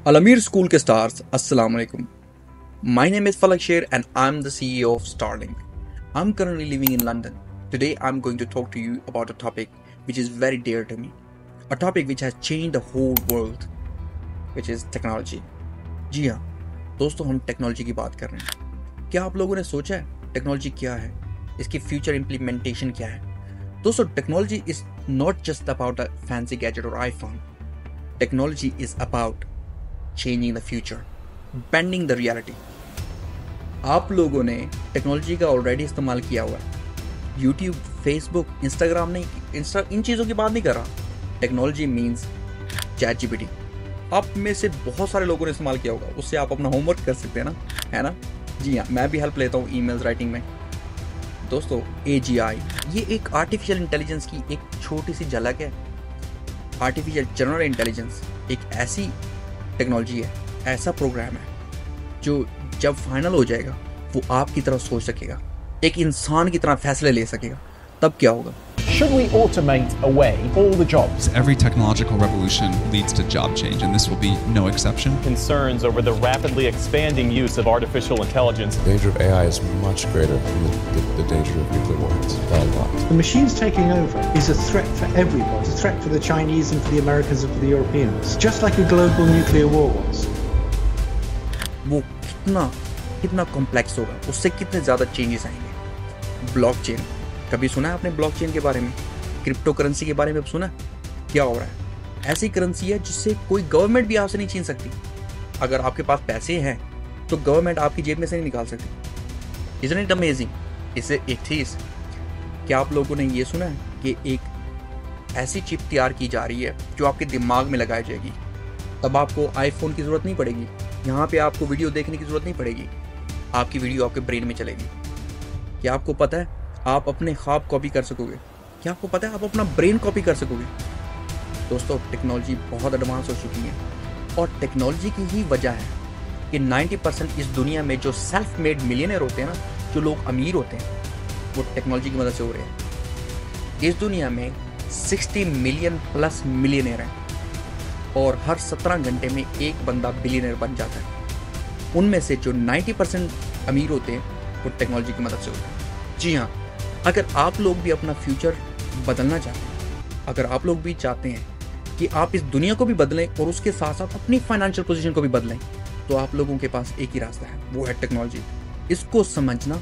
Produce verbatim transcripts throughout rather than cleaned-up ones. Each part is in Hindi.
Alamir School के stars, Assalamu alaikum. My name is Falak Sher and I'm the C E O of Starlink. I'm currently living in London. Today I'm going to talk to you about a topic which is very dear to me. A topic which has changed the whole world, which is technology. जी हाँ दोस्तों, हम टेक्नोलॉजी की बात कर रहे हैं। क्या आप लोगों ने सोचा है टेक्नोलॉजी क्या है, इसकी फ्यूचर इम्प्लीमेंटेशन क्या है? दोस्तों, technology is not just about a fancy gadget और iPhone. Technology is about changing the future, bending the reality. आप लोगों ने टेक्नोलॉजी का ऑलरेडी इस्तेमाल किया हुआ है. यूट्यूब, फेसबुक, इंस्टाग्राम नहीं, इंस्टा इन चीज़ों की बात नहीं कर रहा. Technology means chat GPT. आप में से बहुत सारे लोगों ने इस्तेमाल किया होगा, उससे आप अपना होमवर्क कर सकते हैं ना, है ना? जी हाँ, मैं भी हेल्प लेता हूँ ईमेल्स राइटिंग में. दोस्तों, ए जी आई ये एक आर्टिफिशियल इंटेलिजेंस की एक छोटी सी झलक है. आर्टिफिशियल जनरल इंटेलिजेंस एक ऐसी टेक्नोलॉजी है, ऐसा प्रोग्राम है जो जब फाइनल हो जाएगा वो आपकी तरह सोच सकेगा, एक इंसान की तरह फैसले ले सकेगा. तब क्या होगा? Should we automate away all the jobs? Every technological revolution leads to job change, and this will be no exception. Concerns over the rapidly expanding use of artificial intelligence. The danger of A I is much greater than the, the, the danger of nuclear weapons, by a lot. The machines taking over is a threat for everyone. It's a threat for the Chinese and for the Americans and for the Europeans. Just like a global nuclear war was. वो कितना कितना कॉम्प्लेक्स होगा, उससे कितने ज़्यादा चेंजेस आएंगे. ब्लॉकचेन, कभी सुना है आपने ब्लॉकचेन के बारे में? क्रिप्टो करेंसी के बारे में सुना है? क्या हो रहा है? ऐसी करेंसी है जिससे कोई गवर्नमेंट भी आपसे नहीं छीन सकती. अगर आपके पास पैसे हैं तो गवर्नमेंट आपकी जेब में से नहीं निकाल सकती. Isn't it amazing? इसे एक चीज, क्या आप लोगों ने ये सुना है कि एक ऐसी चिप तैयार की जा रही है जो आपके दिमाग में लगाई जाएगी. तब आपको आईफोन की जरूरत नहीं पड़ेगी, यहाँ पे आपको वीडियो देखने की जरूरत नहीं पड़ेगी, आपकी वीडियो आपके ब्रेन में चलेगी. क्या आपको पता है आप अपने ख्वाब कॉपी कर सकोगे? क्या आपको पता है आप अपना ब्रेन कॉपी कर सकोगे? दोस्तों, टेक्नोलॉजी बहुत एडवांस हो चुकी है और टेक्नोलॉजी की ही वजह है कि नब्बे परसेंट इस दुनिया में जो सेल्फ मेड मिलियनर होते हैं ना, जो लोग अमीर होते हैं, वो टेक्नोलॉजी की मदद से हो रहे हैं. इस दुनिया में साठ मिलियन प्लस मिलियनर हैं और हर सत्रह घंटे में एक बंदा बिलियनर बन जाता है. उनमें से जो नब्बे परसेंट अमीर होते हैं वो टेक्नोलॉजी की मदद से होते हैं. जी हाँ, अगर आप लोग भी अपना फ्यूचर बदलना चाहते हैं, अगर आप लोग भी चाहते हैं कि आप इस दुनिया को भी बदलें और उसके साथ साथ अपनी फाइनेंशियल पोजीशन को भी बदलें, तो आप लोगों के पास एक ही रास्ता है, वो है टेक्नोलॉजी. इसको समझना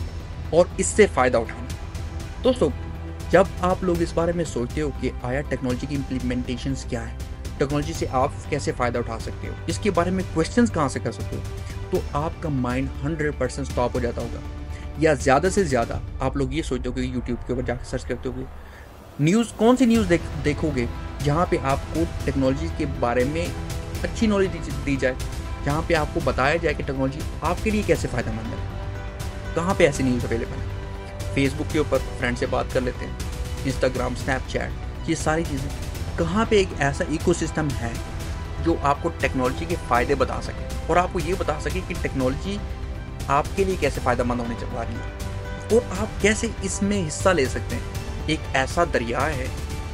और इससे फ़ायदा उठाना. दोस्तों, जब आप लोग इस बारे में सोचते हो कि आया टेक्नोलॉजी की इम्प्लीमेंटेशंस क्या है, टेक्नोलॉजी से आप कैसे फ़ायदा उठा सकते हो, इसके बारे में क्वेश्चंस कहाँ से कर सकते हो, तो आपका माइंड हंड्रेड परसेंट स्टॉप हो जाता होगा. या ज़्यादा से ज़्यादा आप लोग ये सोचते हो कि यूट्यूब के ऊपर जाकर सर्च करते हो, न्यूज़ कौन सी न्यूज़ देख देखोगे जहाँ पे आपको टेक्नोलॉजी के बारे में अच्छी नॉलेज दी, दी जाए, जहाँ पे आपको बताया जाए कि टेक्नोलॉजी आपके लिए कैसे फ़ायदेमंद है. कहाँ पे ऐसी न्यूज़ अवेलेबल है? फेसबुक के ऊपर फ्रेंड से बात कर लेते हैं, इंस्टाग्राम, स्नैपचैट, ये सारी चीज़ें. कहाँ पे एक ऐसा इकोसिस्टम है जो आपको टेक्नोलॉजी के फ़ायदे बता सके और आपको ये बता सके कि टेक्नोलॉजी आपके लिए कैसे फ़ायदेमंद होने जा रही है और आप कैसे इसमें हिस्सा ले सकते हैं. एक ऐसा दरिया है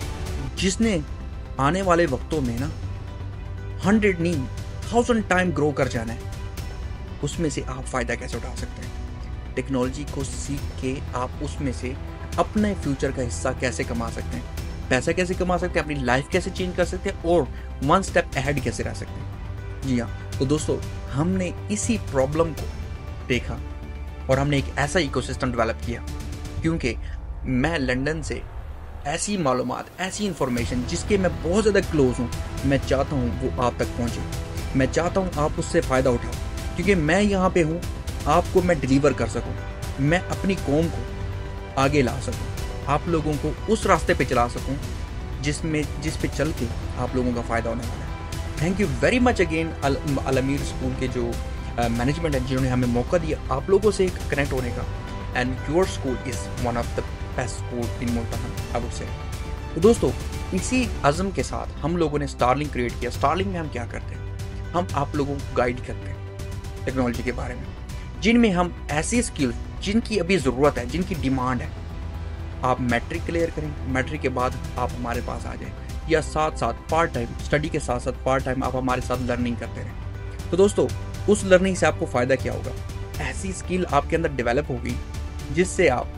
जिसने आने वाले वक्तों में ना हंड्रेड नहीं थाउजेंड टाइम ग्रो कर जाना है. उसमें से आप फ़ायदा कैसे उठा सकते हैं? टेक्नोलॉजी को सीख के आप उसमें से अपने फ्यूचर का हिस्सा कैसे कमा सकते हैं, पैसा कैसे कमा सकते हैं, अपनी लाइफ कैसे चेंज कर सकते हैं और वन स्टेप अहेड कैसे रह सकते हैं. जी हाँ, तो दोस्तों, हमने इसी प्रॉब्लम को देखा और हमने एक ऐसा इकोसिस्टम डेवलप किया, क्योंकि मैं लंदन से ऐसी मालूमात, ऐसी इंफॉर्मेशन जिसके मैं बहुत ज़्यादा क्लोज हूँ, मैं चाहता हूँ वो आप तक पहुँचे. मैं चाहता हूँ आप उससे फ़ायदा उठाओ, क्योंकि मैं यहाँ पे हूँ आपको मैं डिलीवर कर सकूँ, मैं अपनी कौम को आगे ला सकूँ, आप लोगों को उस रास्ते पे चला सकूँ जिसमें जिस पे चल के आप लोगों का फ़ायदा होने वाला है. Thank you very much again Alameer school के जो मैनेजमेंट है, जिन्होंने हमें मौका दिया आप लोगों से कनेक्ट होने का. And your school is one of the best school in Multan, I would say. तो दोस्तों, इसी अज़म के साथ हम लोगों ने स्टारलिंक क्रिएट किया. स्टारलिंक में हम क्या करते हैं? हम आप लोगों को गाइड करते हैं टेक्नोलॉजी के बारे में, जिनमें हम ऐसी स्किल्स जिनकी अभी ज़रूरत है, जिनकी डिमांड है. आप मैट्रिक क्लियर करें, मैट्रिक के बाद आप हमारे पास आ जाएं, या साथ साथ पार्ट टाइम स्टडी के साथ साथ पार्ट टाइम आप हमारे साथ लर्निंग करते रहें। तो दोस्तों उस लर्निंग से आपको फ़ायदा क्या होगा, ऐसी स्किल आपके अंदर डेवलप होगी जिससे आप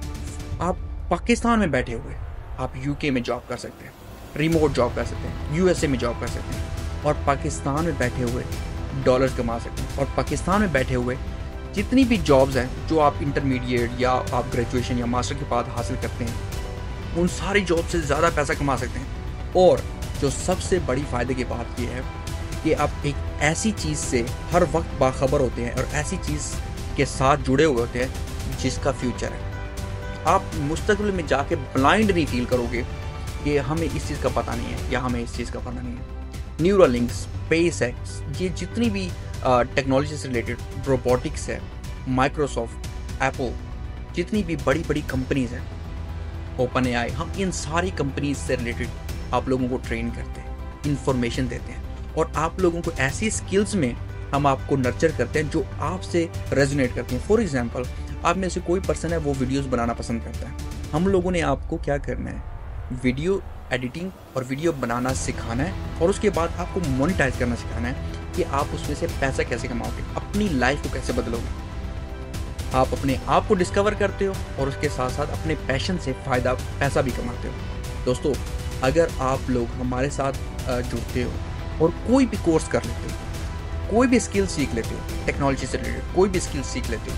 आप पाकिस्तान में बैठे हुए आप यूके में जॉब कर सकते हैं, रिमोट जॉब कर सकते हैं, यूएसए में जॉब कर सकते हैं और पाकिस्तान में बैठे हुए डॉलर्स कमा सकते हैं। और पाकिस्तान में बैठे हुए जितनी भी जॉब्स हैं जो आप इंटरमीडिएट या आप ग्रेजुएशन या मास्टर के बाद हासिल करते हैं उन सारी जॉब से ज़्यादा पैसा कमा सकते हैं। और जो सबसे बड़ी फ़ायदे की बात यह है कि आप एक ऐसी चीज़ से हर वक्त बाखबर होते हैं और ऐसी चीज़ के साथ जुड़े हुए होते हैं जिसका फ्यूचर है। आप मुस्तकबिल में जाके ब्लाइंड नहीं फील करोगे कि हमें इस चीज़ का पता नहीं है या हमें इस चीज़ का पता नहीं है। न्यूरालिंक, स्पेस एक्स, ये जितनी भी टेक्नोलॉजी से रिलेटेड, रोबोटिक्स है, माइक्रोसॉफ्ट, एप्पल, जितनी भी बड़ी बड़ी कंपनीज हैं, ओपन ए आई, हम इन सारी कंपनीज से रिलेटेड आप लोगों को ट्रेन करते हैं, इंफॉर्मेशन देते हैं और आप लोगों को ऐसी स्किल्स में हम आपको नर्चर करते हैं जो आपसे रेजोनेट करती हैं। फॉर एग्जांपल, आप में से कोई पर्सन है वो वीडियोस बनाना पसंद करता है, हम लोगों ने आपको क्या करना है, वीडियो एडिटिंग और वीडियो बनाना सिखाना है और उसके बाद आपको मोनेटाइज करना सिखाना है कि आप उसमें से पैसा कैसे कमाओगे, अपनी लाइफ को कैसे बदलोगे। आप अपने आप को डिस्कवर करते हो और उसके साथ साथ अपने पैशन से फ़ायदा पैसा भी कमाते हो। दोस्तों अगर आप लोग हमारे साथ जुड़ते हो और कोई भी कोर्स कर लेते हो, कोई भी स्किल सीख लेते हो, टेक्नोलॉजी से रिलेटेड कोई भी स्किल सीख लेते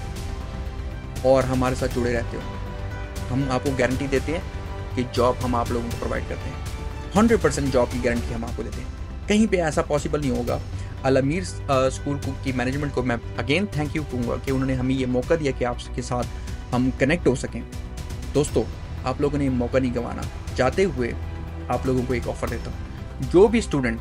हो और हमारे साथ जुड़े रहते हो, हम आपको गारंटी देते हैं कि जॉब हम आप लोगों को प्रोवाइड करते हैं। हंड्रेड परसेंट जॉब की गारंटी हम आपको देते हैं। कहीं पे ऐसा पॉसिबल नहीं होगा। अल-अमीर स्कूल की मैनेजमेंट को मैं अगेन थैंक यू कहूँगा कि उन्होंने हमें ये मौका दिया कि आपके साथ हम कनेक्ट हो सकें। दोस्तों आप लोगों ने ये मौका नहीं गंवाना। चाहते हुए आप लोगों को एक ऑफ़र देता हूँ, जो भी स्टूडेंट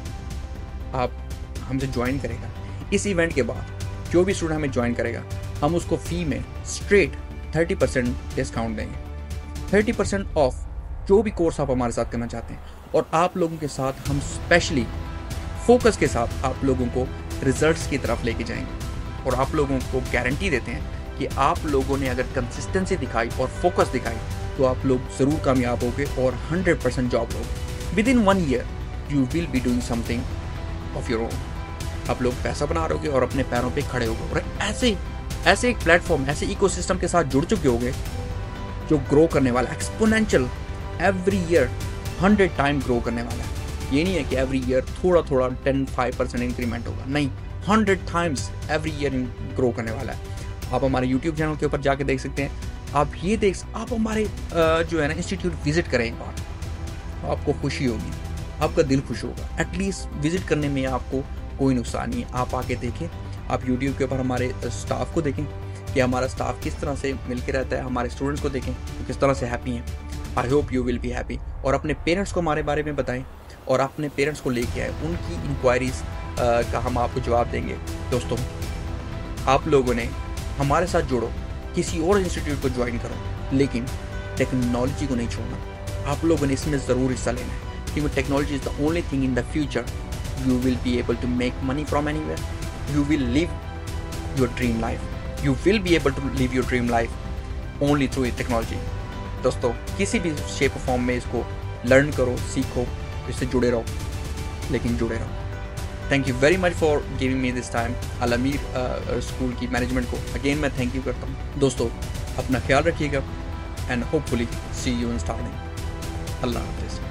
आप हमसे ज्वाइन करेगा इस इवेंट के बाद, जो भी स्टूडेंट हमें ज्वाइन करेगा हम उसको फ़ी में स्ट्रेट थर्टी परसेंट डिस्काउंट देंगे। थर्टी परसेंट ऑफ जो भी कोर्स आप हमारे साथ करना चाहते हैं और आप लोगों के साथ हम स्पेशली फोकस के साथ आप लोगों को रिजल्ट्स की तरफ लेके जाएंगे और आप लोगों को गारंटी देते हैं कि आप लोगों ने अगर कंसिस्टेंसी दिखाई और फोकस दिखाई तो आप लोग ज़रूर कामयाब होगे और हंड्रेड परसेंट जॉब लोगे। Within one year you will be doing something of your own. आप लोग पैसा बना रहोगे और अपने पैरों पे खड़े होगे और ऐसे ऐसे एक प्लेटफॉर्म, ऐसे इकोसिस्टम के साथ जुड़ चुके होगे जो ग्रो करने वाला, exponential, every year hundred time grow करने वाला है। ये नहीं है कि एवरी ईयर थोड़ा थोड़ा टेन फाइव परसेंट इंक्रीमेंट होगा, नहीं, hundred times every year grow करने वाला है। आप हमारे यूट्यूब चैनल के ऊपर जाके देख सकते हैं। आप ये देख आप हमारे जो है ना इंस्टीट्यूट विजिट करें एक बार, आपको खुशी होगी, आपका दिल खुश होगा। एटलीस्ट विजिट करने में आपको कोई नुकसान नहीं है। आप आके देखें, आप यूट्यूब के ऊपर हमारे स्टाफ को देखें कि हमारा स्टाफ किस तरह से मिल के रहता है, हमारे स्टूडेंट्स को देखें तो किस तरह से हैप्पी हैं। I hope you will be happy. और अपने पेरेंट्स को हमारे बारे में बताएं और अपने पेरेंट्स को लेके आए, उनकी इंक्वायरीज का हम आपको जवाब देंगे। दोस्तों आप लोगों ने हमारे साथ जुड़ो, किसी और इंस्टीट्यूट को ज्वाइन करो, लेकिन टेक्नोलॉजी को नहीं छोड़ना। आप लोगों ने इसमें ज़रूर हिस्सा लेना है क्योंकि technology is the only thing in the future you will be able to make money from anywhere, you will live your dream life, you will be able to live your dream life only through technology। दोस्तों किसी भी शेप फॉर्म में इसको लर्न करो, सीखो, इससे जुड़े रहो, लेकिन जुड़े रहो। Thank you very much for giving me this time. Alameer school की मैनेजमेंट को अगेन मैं थैंक यू करता हूँ। दोस्तों अपना ख्याल रखिएगा and hopefully see you in starting. अल्लाह हाफिज़।